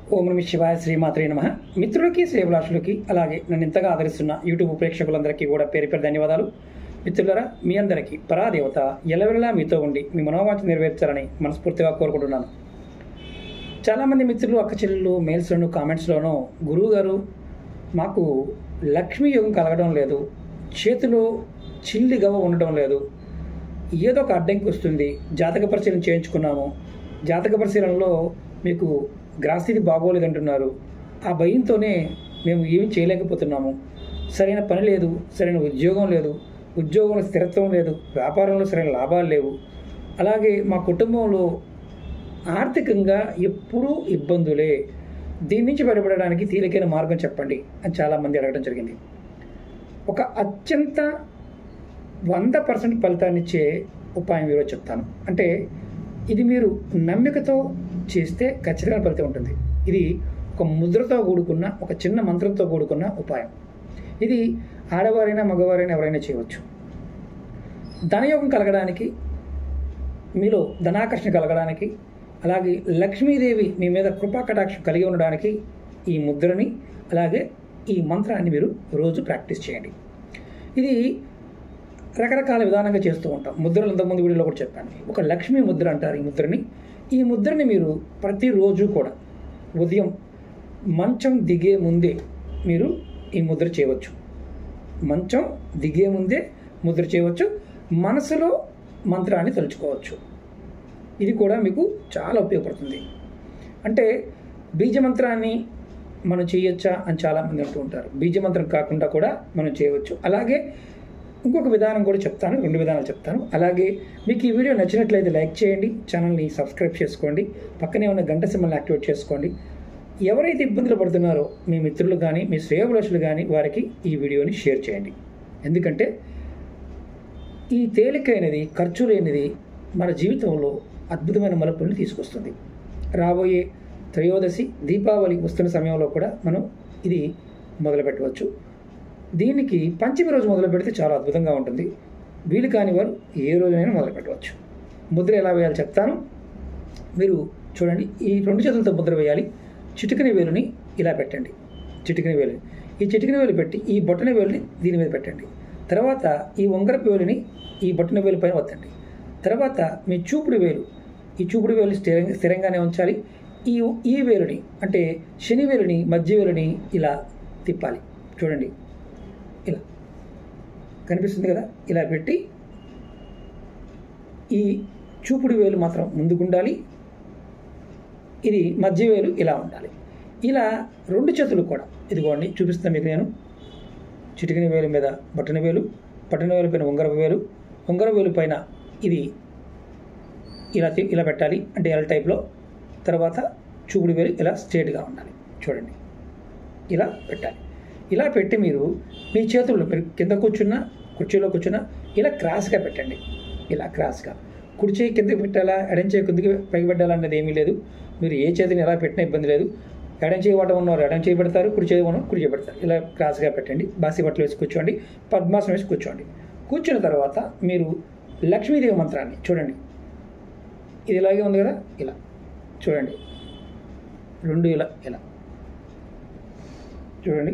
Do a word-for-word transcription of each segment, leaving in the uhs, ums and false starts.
ఓం నమః శివాయ, శ్రీమాత్రే నమః. మిత్రులకి, శ్రేయభిలాషులకి, అలాగే నన్ను ఇంతగా ఆదరిస్తున్న యూట్యూబ్ ప్రేక్షకులందరికీ కూడా పేరు పేరు ధన్యవాదాలు. మిత్రులారా, మీ అందరికీ పరాదేవత ఎల్లవెల్లా మీతో ఉండి మీ మనోవాంఛ నెరవేర్చాలని మనస్ఫూర్తిగా కోరుకుంటున్నాను. చాలామంది మిత్రులు, అక్క చెల్లెళ్ళు మెయిల్స్లోను, కామెంట్స్లోనూ గురువు గారు మాకు లక్ష్మీ యోగం కలగడం లేదు, చేతిలో చిల్లి గవ్వ ఉండడం లేదు, ఏదో ఒక అడ్డంకి వస్తుంది, జాతక పరిశీలన చేయించుకున్నాము, జాతక పరిశీలనలో మీకు గ్రహస్థితి బాగోలేదంటున్నారు, ఆ భయంతోనే మేము ఏమీ చేయలేకపోతున్నాము, సరైన పని లేదు, సరైన ఉద్యోగం లేదు, ఉద్యోగంలో స్థిరత్వం లేదు, వ్యాపారంలో సరైన లాభాలు లేవు, అలాగే మా కుటుంబంలో ఆర్థికంగా ఎప్పుడూ ఇబ్బందులే, దీని నుంచి బయటపడడానికి తేలికైన మార్గం చెప్పండి అని చాలామంది అడగడం జరిగింది. ఒక అత్యంత వంద పర్సెంట్ ఫలితాన్ని ఇచ్చే ఉపాయం ఈరోజు చెప్తాను. అంటే ఇది మీరు నమ్మికతో చేస్తే ఖచ్చితంగా ఫలితం ఉంటుంది. ఇది ఒక ముద్రతో కూడుకున్న, ఒక చిన్న మంత్రంతో కూడుకున్న ఉపాయం. ఇది ఆడవారైనా మగవారైనా ఎవరైనా చేయవచ్చు. ధనయోగం కలగడానికి, మీలో ధనాకర్షణ కలగడానికి, అలాగే లక్ష్మీదేవి మీ మీద కృపా కటాక్షం కలిగి ఉండడానికి ఈ ముద్రని, అలాగే ఈ మంత్రాన్ని మీరు రోజు ప్రాక్టీస్ చేయండి. ఇది రకరకాల విధానంగా చేస్తూ ఉంటాం. ముద్రలు ఇంతకుముందు వీడియోలో కూడా చెప్పాను. ఒక లక్ష్మీ ముద్ర అంటారు ఈ ముద్రని. ఈ ముద్రని మీరు ప్రతిరోజు కూడా ఉదయం మంచం దిగే ముందే మీరు ఈ ముద్ర చేయవచ్చు. మంచం దిగే ముందే ముద్ర చేయవచ్చు. మనసులో మంత్రాన్ని తలుచుకోవచ్చు. ఇది కూడా మీకు చాలా ఉపయోగపడుతుంది. అంటే బీజమంత్రాన్ని మనం చేయొచ్చా అని చాలామంది అంటూ ఉంటారు. బీజమంత్రం కాకుండా కూడా మనం చేయవచ్చు. అలాగే ఇంకొక విధానం కూడా చెప్తాను, రెండు విధానాలు చెప్తాను. అలాగే మీకు ఈ వీడియో నచ్చినట్లయితే లైక్ చేయండి, ఛానల్ని సబ్స్క్రైబ్ చేసుకోండి, పక్కనే ఉన్న గంట సింబల్ని యాక్టివేట్ చేసుకోండి. ఎవరైతే ఇబ్బందులు పడుతున్నారో మీ మిత్రులు కానీ మీ శ్రేయోభిలాషులు కానీ వారికి ఈ వీడియోని షేర్ చేయండి. ఎందుకంటే ఈ తేలికైనది, ఖర్చు లేనిది మన జీవితంలో అద్భుతమైన మలుపుల్ని తీసుకొస్తుంది. రాబోయే త్రయోదశి, దీపావళి వస్తున్న సమయంలో కూడా మనం ఇది మొదలు పెట్టవచ్చు. దీనికి పంచమి రోజు మొదలు పెడితే చాలా అద్భుతంగా ఉంటుంది. వీలు కాని వారు ఏ రోజైనా మొదలు పెట్టవచ్చు. ముద్ర ఎలా వేయాలో చెప్తాను. మీరు చూడండి, ఈ రెండు చేతులతో ముద్ర వేయాలి. చిటికని వేలుని ఇలా పెట్టండి. చిటికని వేలుని ఈ చిటికని వేలు పెట్టి ఈ బొట్టన వేలుని దీని మీద పెట్టండి. తర్వాత ఈ ఉంగరపు వేలుని ఈ బొట్టన వేలు పైన వత్తండి. తర్వాత మీ చూపుడు వేలు, ఈ చూపుడు వేలు స్థిరంగా స్థిరంగానే ఉంచాలి. ఈ ఈ వేలుని అంటే శని వేలుని, మధ్య వేలుని ఇలా తిప్పాలి. చూడండి, ఇలా కనిపిస్తుంది కదా, ఇలా పెట్టి ఈ చూపుడు వేలు మాత్రం ముందుకుండాలి, ఇది మధ్య వేలు ఇలా ఉండాలి. ఇలా రెండు చేతులు కూడా ఇదిగోండి చూపిస్తాను మీకు. నేను చిటికిన వేలు మీద బొట్టన వేలు, బొట్టన వేలు పైన ఉంగరపు వేలు, ఉంగర వేలు పైన ఇది ఇలా ఇలా పెట్టాలి, అంటే ఎల్ టైప్లో. తర్వాత చూపుడు వేలు ఇలా స్ట్రేట్గా ఉండాలి. చూడండి, ఇలా పెట్టాలి. ఇలా పెట్టి మీరు మీ చేతుల్లో, మీరు కింద కూర్చున్నా, కుర్చీలో కూర్చున్నా, ఇలా క్రాస్గా పెట్టండి. ఇలా క్రాస్గా కుడి చేయి కిందకి పెట్టాలా, ఎడం చేయి కిందకి పైకి పెట్టాలా అనేది ఏమీ లేదు. మీరు ఏ చేతిని ఎలా పెట్టినా ఇబ్బంది లేదు. ఎడం చేయి వాటం ఉన్నవారు ఎడం చేయి పెడతారు, కుడి చేయి ఉన్నవారు కుడి చేయి పెడతారు. ఇలా క్రాస్గా పెట్టండి. బాసి బట్టలు వేసి కూర్చోండి, పద్మాసనం వేసి కూర్చోండి. కూర్చున్న తర్వాత మీరు లక్ష్మీదేవి మంత్రాన్ని చూడండి. ఇది ఇలాగే ఉంది కదా, ఇలా చూడండి, రెండు ఇలా ఇలా చూడండి.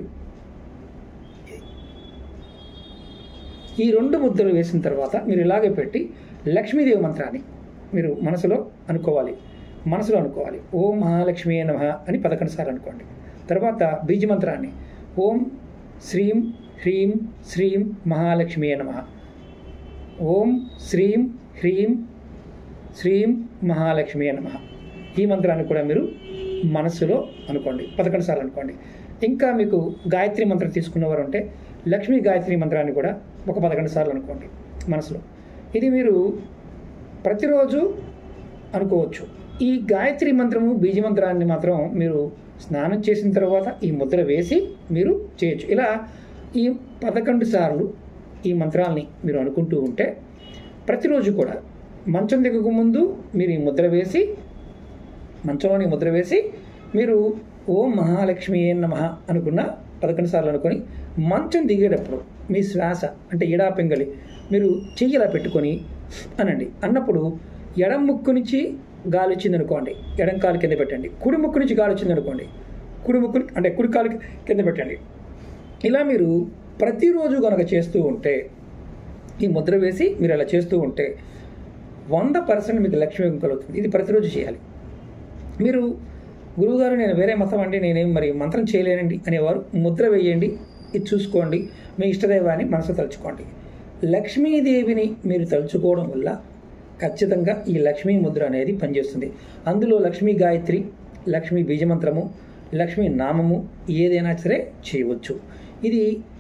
ఈ రెండు ముద్రలు వేసిన తర్వాత మీరు ఇలాగే పెట్టి లక్ష్మీదేవి మంత్రాన్ని మీరు మనసులో అనుకోవాలి. మనసులో అనుకోవాలి ఓం మహాలక్ష్మీ నమః అని పదకొండు సార్లు అనుకోండి. తర్వాత బీజ మంత్రాన్ని ఓం శ్రీం హ్రీం శ్రీం మహాలక్ష్మీ నమః, ఓం శ్రీం హ్రీం శ్రీం మహాలక్ష్మీ నమః. ఈ మంత్రాన్ని కూడా మీరు మనస్సులో అనుకోండి, పదకొండు సార్లు అనుకోండి. ఇంకా మీకు గాయత్రి మంత్రం తీసుకున్నవారు ఉంటే లక్ష్మీ గాయత్రి మంత్రాన్ని కూడా ఒక పదకొండు సార్లు అనుకోండి మనసులో. ఇది మీరు ప్రతిరోజు అనుకోవచ్చు. ఈ గాయత్రి మంత్రము, బీజ మంత్రాన్ని మాత్రం మీరు స్నానం చేసిన తర్వాత ఈ ముద్ర వేసి మీరు చేయొచ్చు. ఇలా ఈ పదకొండు సార్లు ఈ మంత్రాల్ని మీరు అనుకుంటూ ఉంటే ప్రతిరోజు కూడా మంచం దిగక ముందు మీరు ఈ ముద్ర వేసి, మంచంలోని ముద్ర వేసి మీరు ఓం మహాలక్ష్మి నమః అనుకున్న పదకొండు సార్లు అనుకొని మంచం దిగేటప్పుడు మీ శ్వాస అంటే ఎడా పింగళి మీరు చెయ్యిలా పెట్టుకొని అనండి. అన్నప్పుడు ఎడం ముక్కు నుంచి గాలి వచ్చింది అనుకోండి, ఎడం కాలు కింద పెట్టండి. కుడి ముక్కు నుంచి గాలి వచ్చింది అనుకోండి, కుడి ముక్కు అంటే కుడి కాలు కింద పెట్టండి. ఇలా మీరు ప్రతిరోజు కనుక చేస్తూ ఉంటే, ఈ ముద్ర వేసి మీరు అలా చేస్తూ ఉంటే వంద పర్సెంట్ మీకు లక్ష్మీ యోగం కలుగుతుంది. ఇది ప్రతిరోజు చేయాలి. మీరు గురువుగారు నేను వేరే మతం అండి, నేనేం మరి మంత్రం చేయలేనండి అనేవారు ముద్ర వేయండి, ఇది చూసుకోండి. మీ ఇష్టదైవాన్ని మనసు తలుచుకోండి. లక్ష్మీదేవిని మీరు తలుచుకోవడం వల్ల ఖచ్చితంగా ఈ లక్ష్మీ ముద్ర అనేది పనిచేస్తుంది. అందులో లక్ష్మీ గాయత్రి, లక్ష్మీ బీజమంత్రము, లక్ష్మీ నామము ఏదైనా సరే చేయవచ్చు. ఇది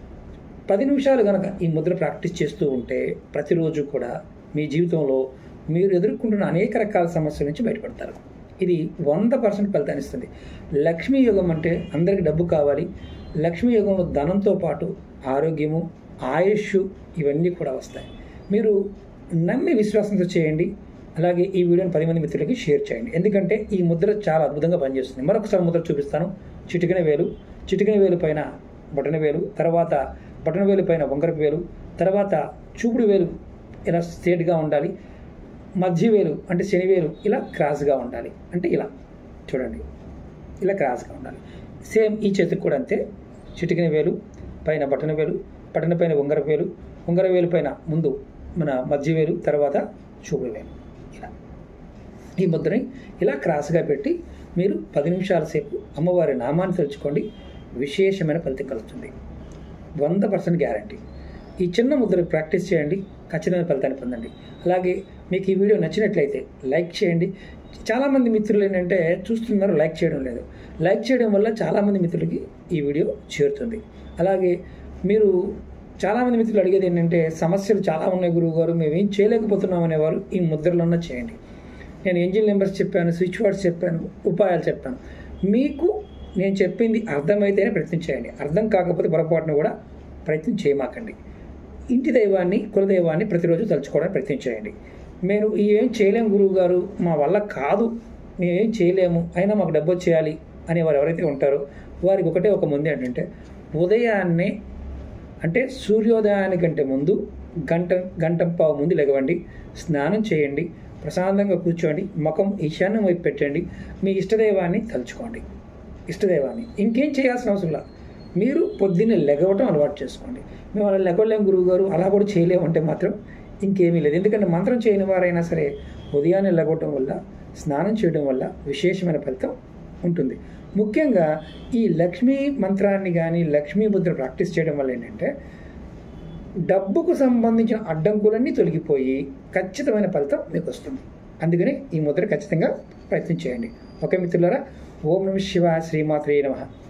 పది నిమిషాలు కనుక ఈ ముద్ర ప్రాక్టీస్ చేస్తూ ఉంటే ప్రతిరోజు కూడా మీ జీవితంలో మీరు ఎదుర్కొంటున్న అనేక రకాల సమస్యల నుంచి బయటపడతారు. ఇది వంద పర్సెంట్ ఫలితాన్ని ఇస్తుంది. లక్ష్మీ యోగం అంటే అందరికి డబ్బు కావాలి. లక్ష్మీ యోగంలో ధనంతో పాటు ఆరోగ్యము, ఆయుష్ ఇవన్నీ కూడా వస్తాయి. మీరు నమ్మి విశ్వాసంతో చేయండి. అలాగే ఈ వీడియోని పది మంది మిత్రులకి షేర్ చేయండి. ఎందుకంటే ఈ ముద్ర చాలా అద్భుతంగా పనిచేస్తుంది. మరొకసారి ముద్ర చూపిస్తాను. చిటికెన వేలు, చిటికెన వేలు పైన బొటన వేలు, తర్వాత బొటన వేలు పైన వంకరపు వేలు, తర్వాత చూపుడు వేలు ఇలా స్ట్రేట్గా ఉండాలి. మధ్య వేలు అంటే శనివేలు ఇలా క్రాస్గా ఉండాలి. అంటే ఇలా చూడండి, ఇలా క్రాస్గా ఉండాలి. సేమ్ ఈ చేతికి కూడా అంతే. చిటికెన వేలు పైన బటన వేలు, బటన పైన ఉంగర వేలు, ఉంగర వేలు పైన ముందు మన మధ్య వేలు, తర్వాత చూపుడు వేలు. ఇలా ఈ ముద్రని ఇలా క్రాస్గా పెట్టి మీరు పది నిమిషాల సేపు అమ్మవారి నామాన్ని తలుచుకోండి. విశేషమైన ఫలితం కలుగుతుంది. వంద పర్సెంట్ గ్యారంటీ. ఈ చిన్న ముద్ర ప్రాక్టీస్ చేయండి, ఖచ్చితమైన ఫలితాన్ని పొందండి. అలాగే మీకు ఈ వీడియో నచ్చినట్లయితే లైక్ చేయండి. చాలామంది మిత్రులు ఏంటంటే చూస్తున్నారు, లైక్ చేయడం లేదు. లైక్ చేయడం వల్ల చాలామంది మిత్రులకి ఈ వీడియో చేరుతుంది. అలాగే మీరు చాలామంది మిత్రులు అడిగేది ఏంటంటే సమస్యలు చాలా ఉన్నాయి గురువు గారు, మేము ఏం చేయలేకపోతున్నాం అనేవారు ఈ ముద్రలన్నా చేయండి. నేను ఏంజిల్ నెంబర్స్ చెప్పాను, స్విచ్ వర్డ్స్ చెప్పాను, ఉపాయాలు చెప్పాను. మీకు నేను చెప్పింది అర్థమైతేనే ప్రయత్నం చేయండి. అర్థం కాకపోతే పొరపాటును కూడా ప్రయత్నం చేయమాకండి. ఇంటి దైవాన్ని, కులదైవాన్ని ప్రతిరోజు తలుచుకోవడానికి ప్రయత్నం చేయండి. మేము ఏం చేయలేము గురువు గారు, మా వల్ల కాదు, మేమేం చేయలేము, అయినా మాకు డబ్బు చేయాలి అనేవారు ఎవరైతే ఉంటారో వారికి ఒకటే ఒక ముందే ఏంటంటే ఉదయాన్నే అంటే సూర్యోదయానికంటే ముందు గంట గంట పావు ముందు లెగవండి, స్నానం చేయండి, ప్రశాంతంగా కూర్చోండి, ముఖం ఈశాన్యం వైపు పెట్టండి, మీ ఇష్టదైవాన్ని తలుచుకోండి. ఇష్టదైవాన్ని ఇంకేం చేయాల్సిన అవసరం లేదు. మీరు పొద్దున్నే లెగవటం అలవాటు చేసుకోండి. మేము అలా లెగవలేము గురువు గారు, అలా కూడా చేయలేము అంటే మాత్రం ఇంకేమీ లేదు. ఎందుకంటే మంత్రం చేయని వారైనా సరే ఉదయాన్నే లెగవటం వల్ల, స్నానం చేయడం వల్ల విశేషమైన ఫలితం ఉంటుంది. ముఖ్యంగా ఈ లక్ష్మీ మంత్రాన్ని కానీ లక్ష్మీ ముద్ర ప్రాక్టీస్ చేయడం వల్ల ఏంటంటే డబ్బుకు సంబంధించిన అడ్డంకులన్నీ తొలగిపోయి ఖచ్చితమైన ఫలితం మీకు వస్తుంది. అందుకని ఈ ముద్ర ఖచ్చితంగా ప్రయత్నం చేయండి. ఓకే మిత్రులారా, ఓం నమః శివాయ, శ్రీమాత్రే నమః.